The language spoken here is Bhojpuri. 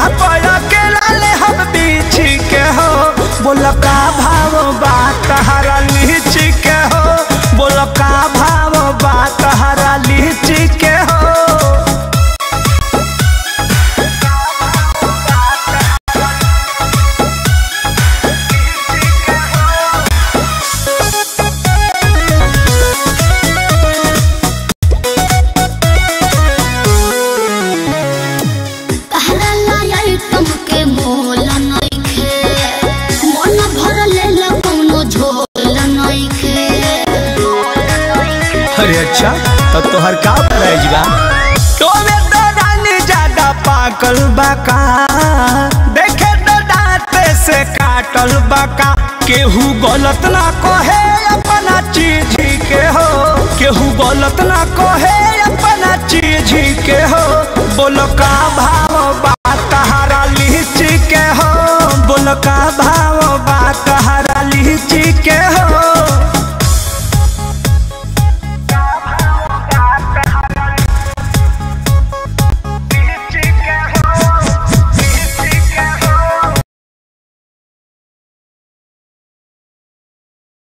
पाया के लाले हम बीछी के हो। बोल का भाव बा तहरा लीची के हो। बोल का भाव बा तहरा लीची के हो। अरे अच्छा तो तोहर का प्राइस बा? तो में तो रानी ज्यादा पाकल बाका, देखे तो दांते से काटल बाका। केहू गलत ना कहे अपना चीज के हो। केहू गलत ना कहे अपना चीज के हो। बोलो का भाव बा तहरा लीची के हो। बोलो का भाव बा तहरा लीची के हो।